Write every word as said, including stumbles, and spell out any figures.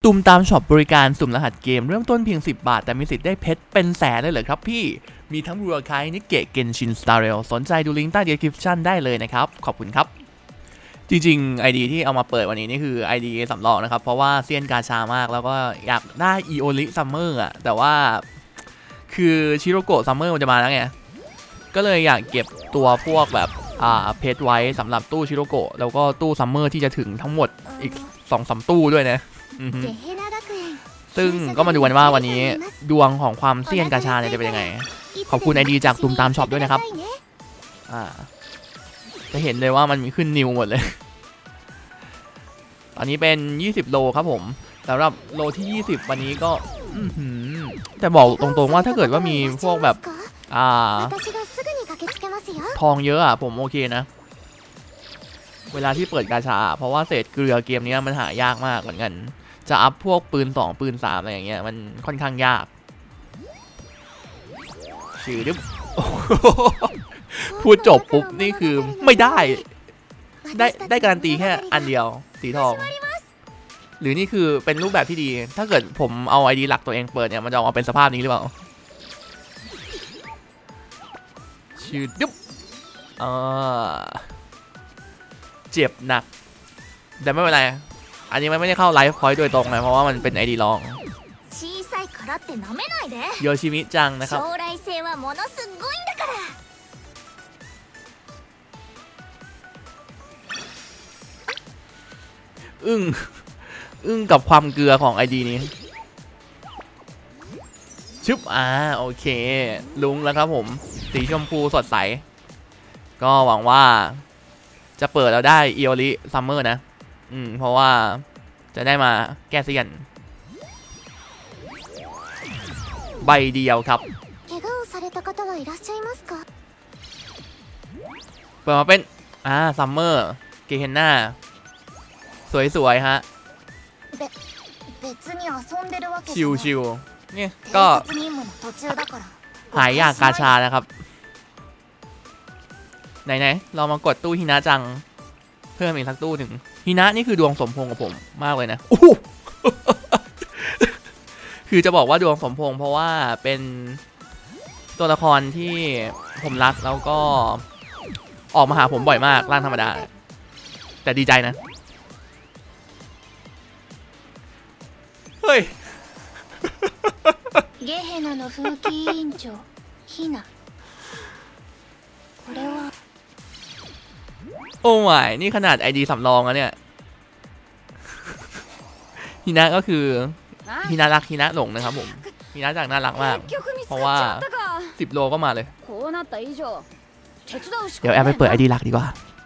ตุมตามช็อปบริการสุ่มรหัสเกมเริ่มต้นเพียงสิบบาทแต่มีสิทธิ์ได้เพชรเป็นแสนเลยเหรอครับพี่มีทั้งรัวไคนิเกะเกนชินสตาร์เรลสนใจดูลิงก์ใต้ description ได้เลยนะครับขอบคุณครับจริงๆ ไอ ดี ที่เอามาเปิดวันนี้นี่คือ ไอ ดี สำรองนะครับเพราะว่าเซียนกาชามากแล้วก็อยากได้อีโอริซัมเมอร์อ่ะแต่ว่าคือชิโรโกะซัมเมอร์มันจะมาแล้วไงก็เลยอยากเก็บตัวพวกแบบอ่าเพชรไว้สำหรับตู้ชิโรโกะแล้วก็ตู้ซัมเมอร์ที่จะถึงทั้งหมดอีก สองสาม ตู้ด้วยนะซึ่งก็มาดูกันว่าวันนี้ดวงของความเซียนกาชาเนี่ยจะเป็นยังไงขอบคุณไอดีจากตุมตามช็อปด้วยนะครับอ่าจะเห็นเลยว่ามันมีขึ้นนิวหมดเลยตอนนี้เป็นยี่สิบโลครับผมสำหรับโลที่ยี่สิบวันนี้ก็แต่บอกตรงๆว่าถ้าเกิดว่ามีพวกแบบอ่าทองเยอะอ่ะผมโอเคนะเวลาที่เปิดกาชาเพราะว่าเศษเกลือเกมนี้มันหายากมากเหมือนกันจะอัพพวกปืนสองปืนสามอะไรอย่างเงี้ยมันค่อนข้างยากชื่อดิพูดจบปุ๊บนี่คือไม่ได้ได้ได้การันตีแค่อันเดียวสีทองหรือนี่คือเป็นรูปแบบที่ดีถ้าเกิดผมเอาไอดีหลักตัวเองเปิดเนี่ยมันจะออกมาเป็นสภาพนี้หรือเปล่าชื่อดิบอ่าเจ็บหนักแต่ไม่เป็นไรอันนี้มันไม่ได้เข้าไลฟ์พอยต์โดยตรงนะเพราะว่ามันเป็นไอดีลองโยชิมิจังนะครับอึ้งอึ้งกับความเกลือของไอดีนี้ชึบอ่าโอเคลุงแล้วครับผมสีชมพูสดใสก็หวังว่าจะเปิดแล้วได้อีโอริซัมเมอร์นะอืมเพราะว่าจะได้มาแก้เซียนใบเดียวครับเปิดมาเป็นอ่าซัมเมอร์เกเฮนน่าสวยๆฮะชิวๆเนี่ยก็หายยากกาชานะครับไหนๆเรามากดตู้ฮินะจังเพิ่มอีกสักตู้หนึ่งฮินะนี่คือดวงสมพงษ์กับผมมากเลยนะคือจะบอกว่าดวงสมพงษ์เพราะว่าเป็นตัวละครที่ผมรักแล้วก็ออกมาหาผมบ่อยมากร่างธรรมดาแต่ดีใจนะเฮ้ยโอ้ยนี่ขนาดไอดีสำรองแล้วเนี่ยฮินะก็คือฮินะรักฮินะหลงนะครับผมฮินะจากน่ารักมากเพราะว่าสิบโลก็มาเลยเดี๋ยวแอบไปเปิดไอดีหลักดีกว่า